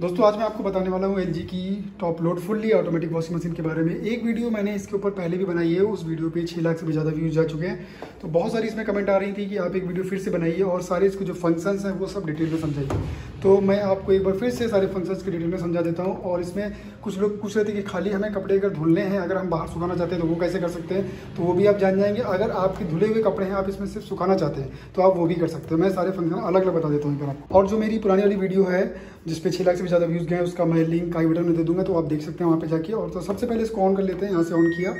दोस्तों आज मैं आपको बताने वाला हूँ एलजी की top load fully automatic washing machine के बारे में। एक वीडियो मैंने इसके ऊपर पहले भी बनाई है, उस वीडियो पे 6 लाख से भी ज़्यादा व्यूज़ जा चुके हैं। तो बहुत सारी इसमें कमेंट आ रही थी कि आप एक वीडियो फिर से बनाइए और सारे इसके जो फंक्शंस हैं वो सब डिटेल में समझाइए। तो मैं आपको एक बार फिर से सारे फंक्शंस के डिटेल में समझा देता हूँ। और इसमें कुछ लोग पूछ रहे थे कि खाली हमें कपड़े अगर धुलने हैं, अगर हम बाहर सुखाना चाहते हैं तो वो कैसे कर सकते हैं, तो वो भी आप जान जाएंगे। अगर आपके धुले हुए कपड़े हैं, आप इसमें सिर्फ सुखाना चाहते हैं तो आप वो भी कर सकते हैं। मैं सारे फंक्शन अलग अलग बता देता हूँ आपको। और जो मेरी पुरानी वाली वीडियो है जिसपे 6 लाख से भी ज़्यादा व्यूज़ गए, उसका मैं लिंक आई बटन में दे दूंगा, तो आप देख सकते हैं वहाँ पे जाके। और तो सबसे पहले इसको ऑन कर लेते हैं, यहाँ से ऑन किया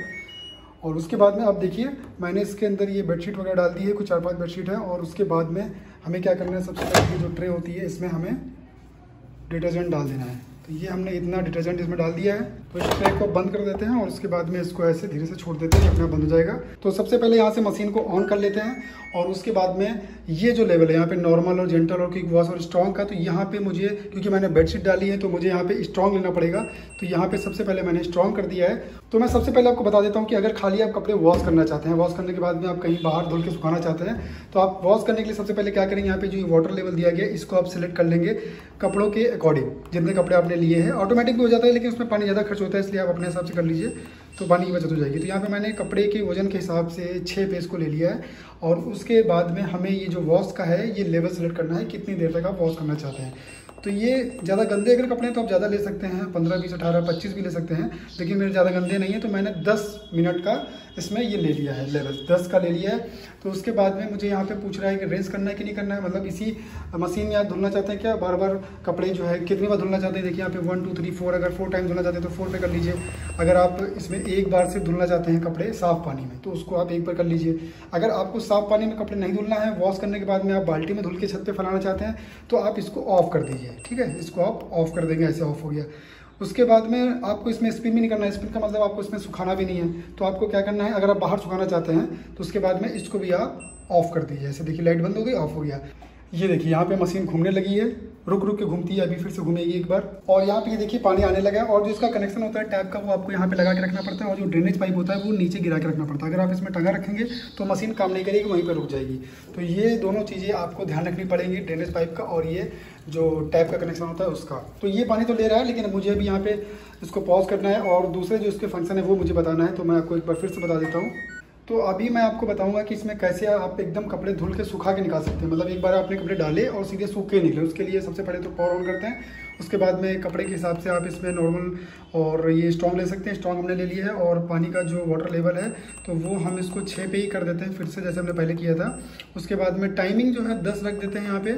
और उसके बाद में आप देखिए मैंने इसके अंदर ये बेडशीट वगैरह डाल दी है, कुछ 4-5 बेडशीट है। और उसके बाद में हमें क्या करना है, सबसे पहले जो ट्रे होती है इसमें हमें डिटर्जेंट डाल देना है। तो ये हमने इतना डिटर्जेंट इसमें डाल दिया है। तो इस ट्रे को बंद कर देते हैं और उसके बाद में इसको ऐसे धीरे से छोड़ देते हैं, अपना बंद हो जाएगा। तो सबसे पहले यहाँ से मशीन को ऑन कर लेते हैं और उसके बाद में ये जो लेवल है यहाँ पे नॉर्मल और जेंटल और क्विक वॉश और स्ट्रॉन्ग का, तो यहाँ पे मुझे क्योंकि मैंने बेडशीट डाली है तो मुझे यहाँ पे स्ट्रॉन्ग लेना पड़ेगा। तो यहाँ पे सबसे पहले मैंने स्ट्रॉन्ग कर दिया है। तो मैं सबसे पहले आपको बता देता हूँ कि अगर खाली आप कपड़े वॉश करना चाहते हैं, वॉश करने के बाद में आप कहीं बाहर धुल के सुखाना चाहते हैं, तो आप वॉश करने के लिए सबसे पहले क्या करेंगे, यहाँ पे जो वाटर लेवल दिया गया है इसको आप सिलेक्ट कर लेंगे कपड़ों के अकॉर्डिंग, जितने कपड़े आपने लिए हैं। ऑटोमेटिक भी हो जाता है लेकिन उसमें पानी ज़्यादा खर्च होता है, इसलिए आप अपने हिसाब से कर लीजिए तो पानी की बचत हो जाएगी। तो यहाँ पे मैंने कपड़े के वजन के हिसाब से 6 पेज को ले लिया है। और उसके बाद में हमें ये जो वॉश का है ये लेवल सेलेक्ट करना है, कितनी देर तक आप वॉश करना चाहते हैं। तो ये ज़्यादा गंदे अगर कपड़े हैं तो आप ज़्यादा ले सकते हैं, 15, 20, 18, 25 भी ले सकते हैं, लेकिन मेरे ज़्यादा गंदे नहीं है तो मैंने 10 मिनट का इसमें ये ले लिया है, लेवल 10 का ले लिया है। तो उसके बाद में मुझे यहाँ पे पूछ रहा है कि रिंस करना है कि नहीं करना है, मतलब इसी मशीन में आप धुलना चाहते हैं क्या, बार बार कपड़े जो है कितनी बार धुलना चाहते हैं। देखिए यहाँ पे 1, 2, 3, 4, अगर 4 टाइम धुलना चाहते हैं तो 4 पे कर लीजिए। अगर आप इसमें एक बार से धुलना चाहते हैं कपड़े साफ़ पानी में तो उसको आप एक बार कर लीजिए। अगर आपको साफ़ पानी में कपड़े नहीं धुलना है, वॉश करने के बाद में आप बाल्टी में धुल के छत पे फैलाना चाहते हैं तो आप इसको ऑफ कर दीजिए। ठीक है, इसको आप ऑफ कर देंगे, ऐसे ऑफ हो गया। उसके बाद में आपको इसमें स्पिन भी नहीं करना है, स्पिन का मतलब आपको इसमें सुखाना भी नहीं है। तो आपको क्या करना है, अगर आप बाहर सुखाना चाहते हैं तो उसके बाद में इसको भी आप ऑफ कर दीजिए। ऐसे देखिए लाइट बंद हो गई, ऑफ हो गया। ये देखिए यहाँ पे मशीन घूमने लगी है, रुक रुक के घूमती है, अभी फिर से घूमेगी एक बार। और यहाँ पे ये देखिए पानी आने लगा है। और जो इसका कनेक्शन होता है टैप का वो आपको यहाँ पे लगा के रखना पड़ता है, और जो ड्रेनेज पाइप होता है वो नीचे गिरा के रखना पड़ता है। अगर आप इसमें टंगा रखेंगे तो मशीन काम नहीं करेगी, वहीं पर रुक जाएगी। तो ये दोनों चीज़ें आपको ध्यान रखनी पड़ेंगी, ड्रेनेज पाइप का और ये जो टैप का कनेक्शन होता है उसका। तो ये पानी तो ले रहा है लेकिन मुझे अभी यहाँ पे इसको पॉज करना है और दूसरे जो इसके फंक्शन है वो मुझे बताना है। तो मैं आपको एक बार फिर से बता देता हूँ। तो अभी मैं आपको बताऊंगा कि इसमें कैसे आप एकदम कपड़े धुल के सुखा के निकाल सकते हैं। मतलब एक बार आपने कपड़े डाले और सीधे सूखे निकले, उसके लिए सबसे पहले तो पावर ऑन करते हैं। उसके बाद में कपड़े के हिसाब से आप इसमें नॉर्मल और ये स्ट्रॉन्ग ले सकते हैं, स्ट्रॉन्ग हमने ले लिया है। और पानी का जो वाटर लेवल है तो वो हम इसको 6 पे ही कर देते हैं फिर से, जैसे हमने पहले किया था। उसके बाद में टाइमिंग जो है 10 रख देते हैं, यहाँ पे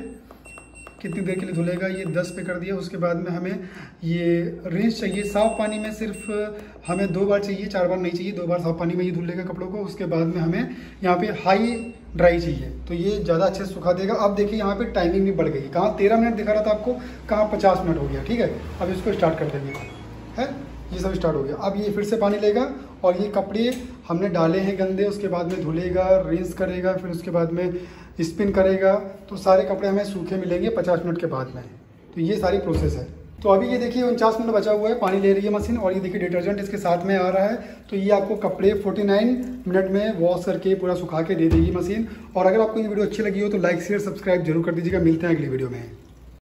कितनी देर के लिए धुलेगा ये 10 पे कर दिया। उसके बाद में हमें ये रिंस चाहिए, साफ़ पानी में सिर्फ हमें 2 बार चाहिए, 4 बार नहीं चाहिए, 2 बार साफ़ पानी में ये धुल लेगा कपड़ों को। उसके बाद में हमें यहाँ पे हाई ड्राई चाहिए तो ये ज़्यादा अच्छे से सुखा देगा। अब देखिए यहाँ पे टाइमिंग भी बढ़ गई, कहाँ 13 मिनट दिखा रहा था आपको, कहाँ 50 मिनट हो गया। ठीक है, अब इसको स्टार्ट कर देंगे, है ये सब स्टार्ट हो गया। अब ये फिर से पानी लेगा और ये कपड़े हमने डाले हैं गंदे, उसके बाद में धुलेगा, रिंस करेगा, फिर उसके बाद में स्पिन करेगा। तो सारे कपड़े हमें सूखे मिलेंगे 50 मिनट के बाद में। तो ये सारी प्रोसेस है। तो अभी ये देखिए 49 मिनट बचा हुआ है, पानी ले रही है मशीन। और ये देखिए डिटर्जेंट इसके साथ में आ रहा है। तो ये आपको कपड़े 49 मिनट में वॉश करके पूरा सुखा के दे देगी मशीन। और अगर आपको ये वीडियो अच्छी लगी हो तो लाइक शेयर सब्सक्राइब जरूर कर दीजिएगा। मिलते हैं अगली वीडियो में।